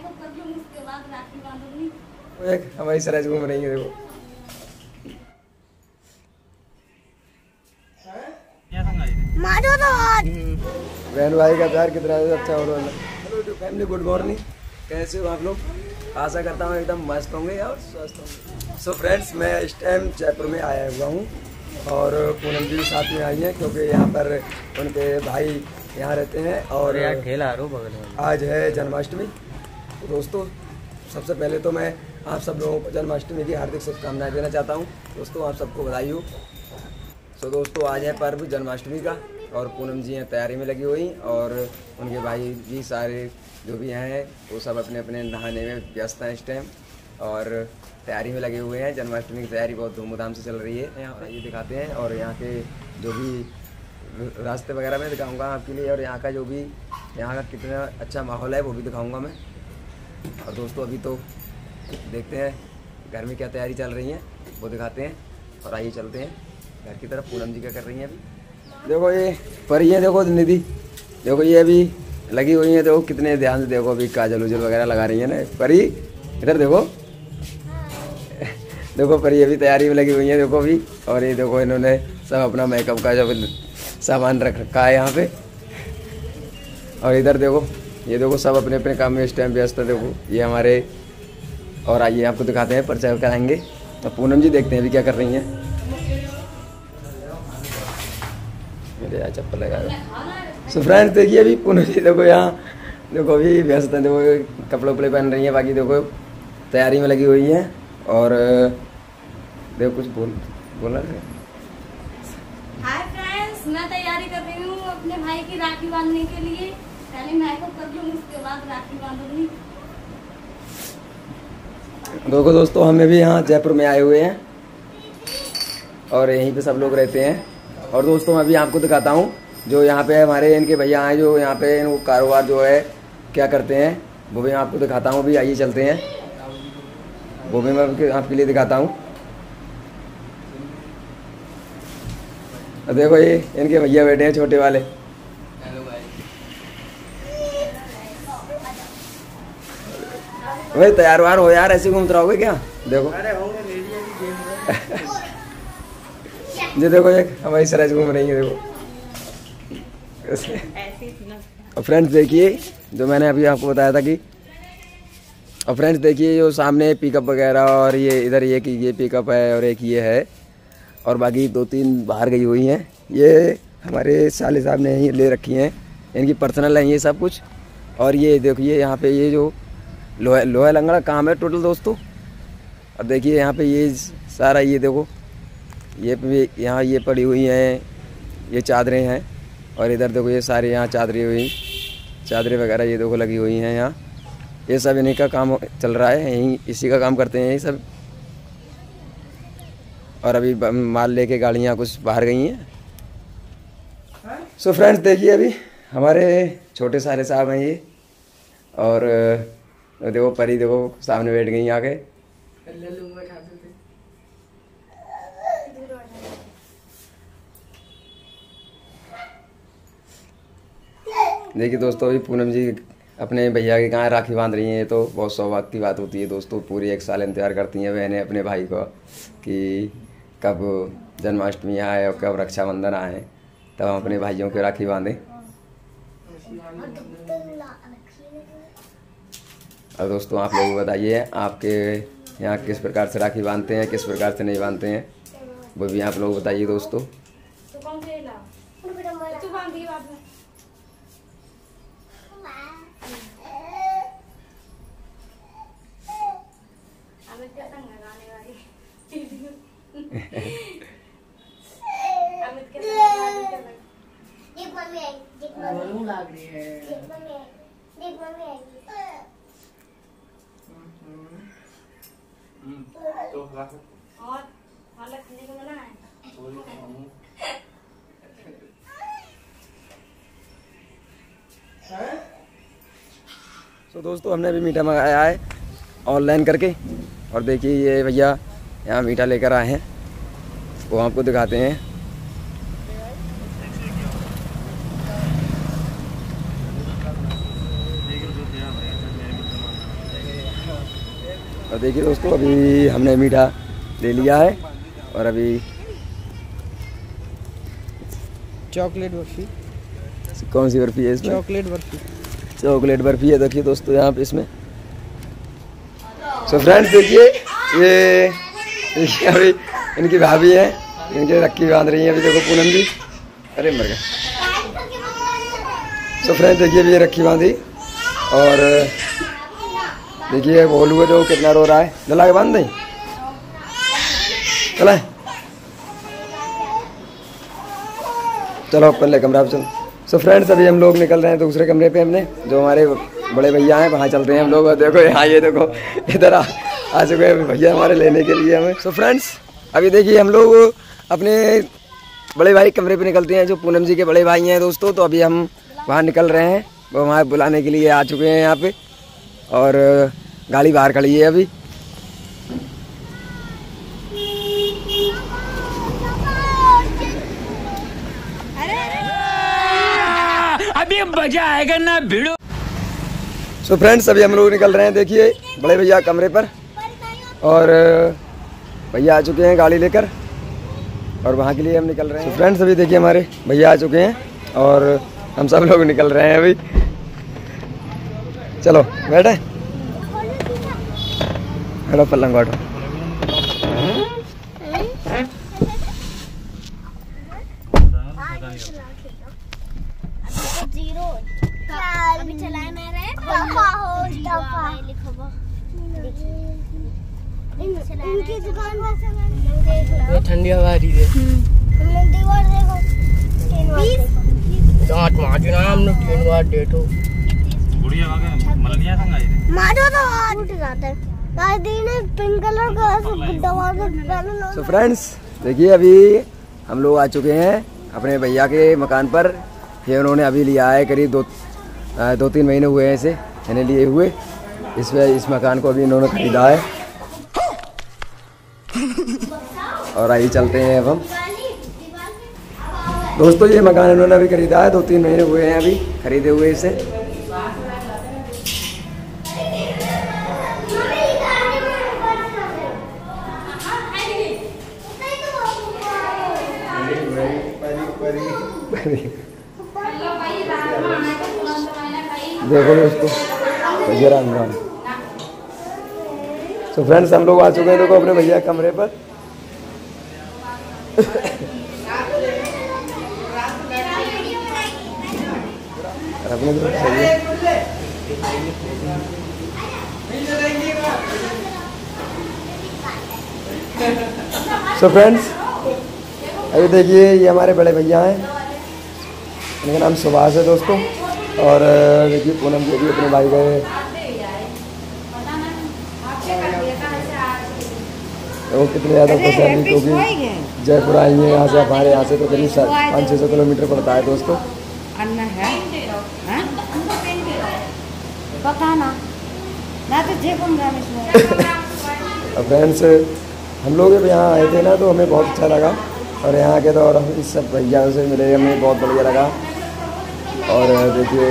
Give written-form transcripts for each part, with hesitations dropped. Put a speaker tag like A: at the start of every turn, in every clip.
A: Makeup कर लूंगी, उसके बाद राखी बांधूंगी।
B: एक हमारी सरज घूम रही है, देखो।
A: मारो तो
B: बहन भाई का प्यार कितना अच्छा हो रहा है। Hello family, good morning. कैसे हो आप लोग? आशा करता हूँ एकदम मस्त होंगे और स्वस्थ होंगे। सो फ्रेंड्स, मैं इस टाइम जयपुर में आया हुआ हूँ और पूनम जी भी साथ में आई हैं क्योंकि यहाँ पर उनके भाई यहाँ रहते हैं और
C: ठेला रो बगल में।
B: आज है जन्माष्टमी। तो दोस्तों, सबसे पहले तो मैं आप सब लोगों को जन्माष्टमी की हार्दिक शुभकामनाएं देना चाहता हूँ। दोस्तों, आप सबको बधाई हो। सो दोस्तों, आज है पर्व जन्माष्टमी का और पूनम जी हैं तैयारी में लगी हुई और उनके भाई भी सारे जो भी हैं वो सब अपने अपने नहाने में व्यस्त हैं इस टाइम और तैयारी में लगे हुए हैं। जन्माष्टमी की तैयारी बहुत धूमधाम से चल रही है। यहाँ ये दिखाते हैं और यहाँ के जो भी रास्ते वगैरह मैं दिखाऊंगा आपके लिए और यहाँ का जो भी यहाँ का कितना अच्छा माहौल है वो भी दिखाऊंगा मैं। और दोस्तों, अभी तो देखते हैं घर में क्या तैयारी चल रही है वो दिखाते हैं और आइए चलते हैं घर की तरफ। पूनम जी क्या कर रही हैं अभी? देखो ये परी है, देखो निधि, देखो ये अभी लगी हुई है। देखो कितने ध्यान से, देखो अभी काजल उजल वगैरह लगा रही है ना। परी इधर देखो, देखो परी अभी तैयारी में लगी हुई है, देखो अभी। और ये देखो इन्होंने सब अपना मेकअप का जो सामान रख रखा है यहाँ पे। और इधर देखो, ये देखो सब अपने अपने काम में इस टाइम व्यस्त है। देखो ये हमारे, और आइए आपको दिखाते हैं, परिचय कराएंगे। तो पूनम जी देखते हैं अभी क्या कर रही हैं। मेरे यहाँ चप्पल लगा दो। सो फ्रेंड्स, देखिए अभी पूनम जी देखो यहाँ देखो अभी व्यस्त है। देखो कपड़े उपड़े पहन रही हैं, बाकी देखो तैयारी में लगी हुई हैं। और देखो कुछ बोला है।
A: हाय फ्रेंड्स, मैं तैयारी कर रही हूँ अपने भाई की राखी बांधने के लिए। पहले मेकअप कर लूंगी, उसके बाद राखी बांधूंगी।
B: देखो दोस्तों, हमें भी यहाँ जयपुर में आए हुए हैं और यहीं पे सब लोग रहते हैं। और दोस्तों, मैं भी आपको दिखाता हूँ जो यहाँ पे हमारे इनके भैया हैं जो यहाँ पे इनको कारोबार जो है क्या करते हैं वो भी आपको दिखाता हूँ। अभी आइए चलते हैं, वो भी मैं आपके लिए दिखाता हूँ। देखो ये इनके भैया बैठे हैं छोटे वाले। भाई तैयार वार हो यार, ऐसे घूमते रहोगे क्या? देखो ये देखो एक हमारी सरज घूम रही है, देखो। और फ्रेंड्स देखिए जो मैंने अभी आपको बताया था कि, और फ्रेंड्स देखिए जो सामने पिकअप वगैरह और ये इधर ये पिकअप है और एक ये है और बाकी 2-3 बाहर गई हुई हैं। ये हमारे साले साहब ने ही ले रखी हैं, इनकी पर्सनल है ये सब कुछ। और ये देखिए यहाँ पे ये जो लोहा लंगड़ा काम है टोटल दोस्तों। और देखिए यहाँ पे ये सारा ये देखो ये भी यहाँ ये पड़ी हुई हैं, ये चादरें हैं। और इधर देखो ये सारे यहाँ चादरें वगैरह ये देखो लगी हुई हैं यहाँ। ये सब इन्हीं का काम चल रहा है, यहीं इसी का काम करते हैं यही सब। और अभी माल लेके गाड़ियाँ कुछ बाहर गई हैं। सो फ्रेंड्स देखिए अभी हमारे छोटे साले साहब हैं ये। और देखो परी देखो सामने बैठ गई आके। देखिए दोस्तों, अभी पूनम जी अपने भैया के कहाँ राखी बांध रही हैं। ये तो बहुत सौभाग्य की बात होती है दोस्तों। पूरी 1 साल इंतजार करती हैं बहनें अपने भाई को कि कब जन्माष्टमी आए और कब रक्षाबंधन आए, तब हम अपने भाइयों को राखी बांधें। और दोस्तों आप लोग बताइए आपके यहाँ किस प्रकार से राखी बांधते हैं, किस प्रकार से नहीं बांधते हैं, वो भी आप लोग बताइए दोस्तों।
A: और खाने को मना है।
B: तो दोस्तों हमने अभी मीठा मंगाया है ऑनलाइन करके। और देखिए ये भैया यहाँ मीठा लेकर आए हैं, वो आपको दिखाते हैं। और देखिए दोस्तों, अभी हमने मीठा ले लिया है और अभी
C: चॉकलेट बर्फी।
B: कौन सी बर्फी है इसमें?
C: चॉकलेट बर्फी।
B: चॉकलेट बर्फी है। देखिए दोस्तों यहाँ पे इसमें। सो फ्रेंड्स देखिए, ये देखिए अभी इनकी भाभी है, इनके रखी बांध रही है अभी। देखो पूनम जी, अरे मर गए। सो फ्रेंड्स देखिए, अभी ये रखी बांधी और देखिए भोलू है जो कितना रो रहा है। जला के बांध दें, चला चलो पहले कमरा पे चलो। सो फ्रेंड्स अभी हम लोग निकल रहे हैं दूसरे कमरे पे। हमने जो हमारे बड़े भैया हैं वहाँ चल रहे हैं हम लोग। देखो यहाँ, ये देखो इधर आ चुके हैं भैया हमारे लेने के लिए हमें। सो फ्रेंड्स अभी देखिए हम लोग अपने बड़े भाई कमरे पे निकलते हैं, जो पूनम जी के बड़े भाई हैं दोस्तों। तो अभी हम वहाँ निकल रहे हैं, वो वहाँ बुलाने के लिए आ चुके हैं यहाँ पे और गाड़ी बाहर खड़ी है अभी।
D: अभी मजा आएगा ना भिड़ो।
B: सो फ्रेंड्स अभी हम लोग निकल रहे हैं, देखिए बड़े भैया कमरे पर और भैया आ चुके हैं गाड़ी लेकर और वहाँ के लिए हम निकल रहे हैं। फ्रेंड्स अभी देखिए हमारे भैया आ चुके हैं और हम सब लोग निकल रहे हैं अभी। चलो बैठे, बैठो पलंग बैठो।
E: इनकी दुकान
C: ये ठंडी हवा आ रही है।
E: हमने दीवार देखो 20
C: दांत मारना हमने 3 बार डेटो
D: गुड़िया वागे मलनिया संगा ये
E: मारो तो टूट जाता है। दादी ने पिंक कलर का दवा डाला।
B: सो फ्रेंड्स देखिए अभी हम लोग आ चुके हैं अपने भैया के मकान पर। ये उन्होंने अभी लिया है, करीब 2-3 महीने हुए हैं इसे इन्हें लिए हुए। इस मकान को अभी इन्होंने खरीदा है और आइए चलते हैं अब हम। दोस्तों ये मकान इन्होंने अभी खरीदा है, 2-3 महीने हुए हैं अभी खरीदे हुए इसे। देखो दोस्तों, भैया राम राम। तो फ्रेंड्स हम लोग आ चुके हैं देखो अपने भैया के कमरे पर। अपने तो सही है। सो फ्रेंड्स अभी देखिए ये हमारे बड़े भैया हैं, इनका नाम सुभाष है दोस्तों। और देखिए पूनम जी भी अपने भाई गए, वो कितने ज़्यादा खुश हैं क्योंकि जयपुर आई हैं यहाँ से। हमारे यहाँ से तो करीब 500-600 किलोमीटर पड़ता है दोस्तों।
F: अन्ना है पता ना तो
B: फ्रेंड्स हम लोग जब यहाँ आए थे ना तो हमें बहुत अच्छा लगा और यहाँ के तो और हम इस सब भैया से मिले, हमें बहुत बढ़िया लगा। और देखिए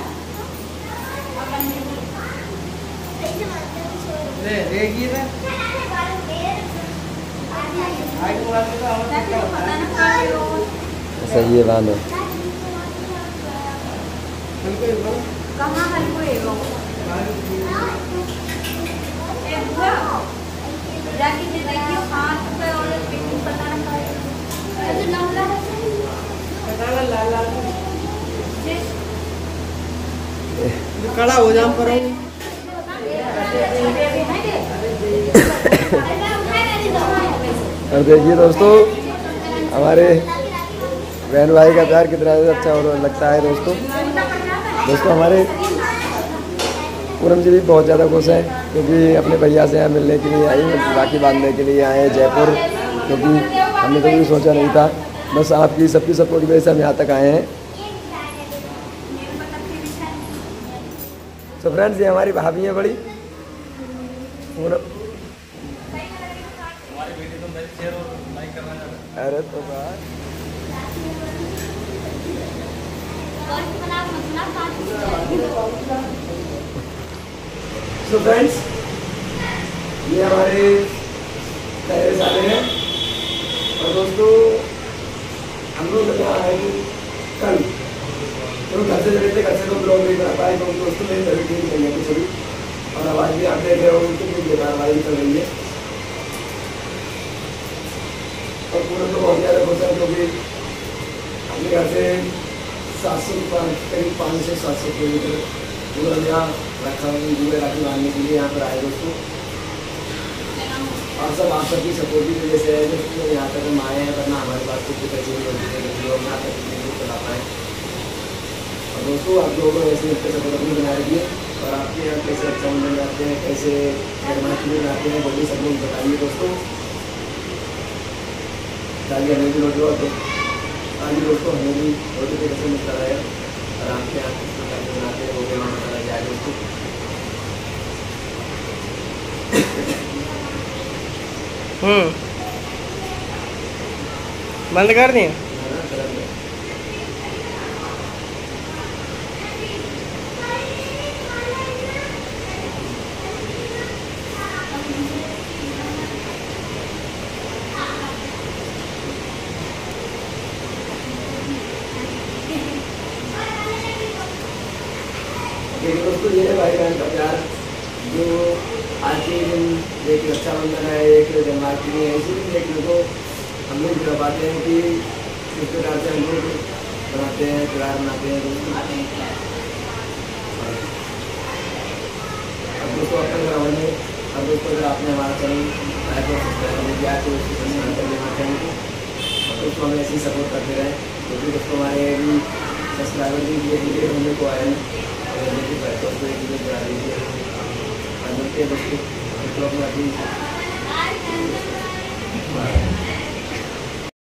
B: सही है बात है।
C: खड़ा हो जाऊं पर
B: और देखिए दोस्तों हमारे बहन भाई का प्यार कितना अच्छा और लगता है दोस्तों। हमारे पूनम जी भी बहुत ज़्यादा खुश हैं क्योंकि अपने भैया से यहाँ मिलने के लिए आई, राखी बांधने के लिए आए हैं जयपुर। क्योंकि हमने कभी सोचा नहीं था, बस आपकी सबकी सपोर्ट की वजह से हम यहाँ तक आए हैं। तो फ्रेंड्स ये हमारी भाभी है बड़ी अरे तो सो फ्रेंड्स ये हमारे टेरेस आते हैं। और दोस्तों हम लोग यहाँ आए कल, तो घर से चले थे, घर से तो ब्लॉग नहीं बना पाए क्योंकि दोस्तों मेरी तबीयत ठीक नहीं है कुछ भी। और आवाज़ भी आप देख रहे हो कितनी बेकार आवाज़ चल रही है। और पूरे तो बहुत ज़्यादा खुश है क्योंकि अपने घर से 700 करीब 500 से 700 किलोमीटर पूरा यहाँ रखा हुआ राखी बांधने के लिए यहाँ पर आए दोस्तों। और सब आप सबकी सपोर्ट की वजह से है दोस्तों यहाँ तक हम आए हैं, वरना हमारे पास कुछ पैसे नहीं होते हैं लोग यहाँ तक नहीं चला पाए। और दोस्तों आप लोगों को ऐसे सपोर्ट अपनी बना रखिए। और आपके यहाँ कैसे अच्छा मंदिर जाते हैं, कैसे जन्माष्टमी जाते हैं, वो भी सब लोग बताइए दोस्तों, ताकि हमें भी रोटी ताकि दोस्तों हमें भी रोटी पे कैसे मिलता रहे। और आपके यहाँ किस प्रकार से बनाते हैं वो भी हमें बताया जाए दोस्तों।
C: बंद कर दिए।
B: दोस्तों ये है भाई बहन का प्यार, जो आज के दिन एक रक्षाबंधन है, एक जन्माष्टमी है, इसी दिन एक को हम लोग जब पाते हैं कि किस प्रकार से हम लोग बनाते हैं, त्यौहार मनाते हैं दोस्तों। अब दोस्तों अपने ग्राउंड में अब दोस्तों अगर आपने हमारा चैनल लाइक और सब्सक्राइब नहीं किया तो उसको सब्सक्राइब कर लेना चाहिए। और दोस्तों हमें ऐसे ही सपोर्ट करते रहे क्योंकि दोस्तों हमारे भी सब्सक्राइबर भी धीरे होने को आए हैं। दोस्तों एक वीडियो बना दीजिए और मिलते हैं दोस्तों।